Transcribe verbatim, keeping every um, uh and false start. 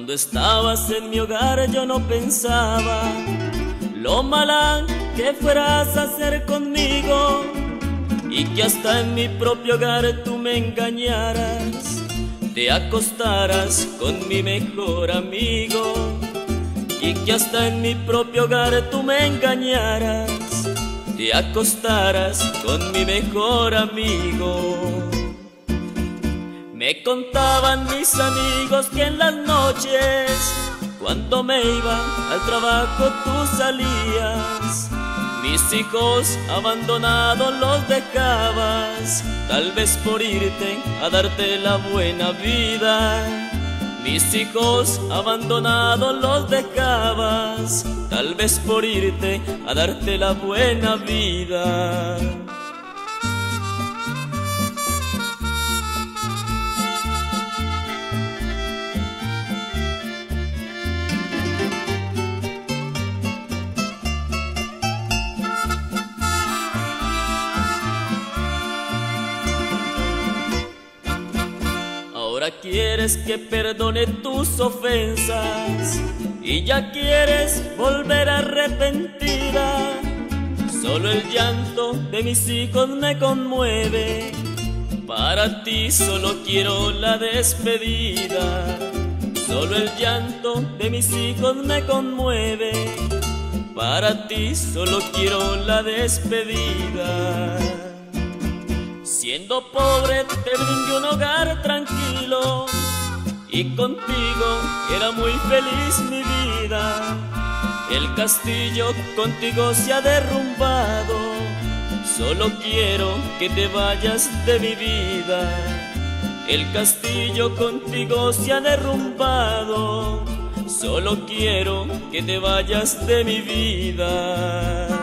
Cuando estabas en mi hogar yo no pensaba lo mala que fueras a hacer conmigo, y que hasta en mi propio hogar tú me engañaras, te acostaras con mi mejor amigo, y que hasta en mi propio hogar tú me engañaras, te acostaras con mi mejor amigo. Me contaban mis amigos que en las noches, cuando me iba al trabajo tú salías, mis hijos abandonados los dejabas, tal vez por irte a darte la buena vida. Mis hijos abandonados los dejabas, tal vez por irte a darte la buena vida. Ahora quieres que perdone tus ofensas y ya quieres volver arrepentida. Solo el llanto de mis hijos me conmueve, para ti solo quiero la despedida. Solo el llanto de mis hijos me conmueve, para ti solo quiero la despedida. Siendo pobre te brindé un hogar tranquilo, y contigo era muy feliz mi vida. El castillo contigo se ha derrumbado, solo quiero que te vayas de mi vida. El castillo contigo se ha derrumbado, solo quiero que te vayas de mi vida.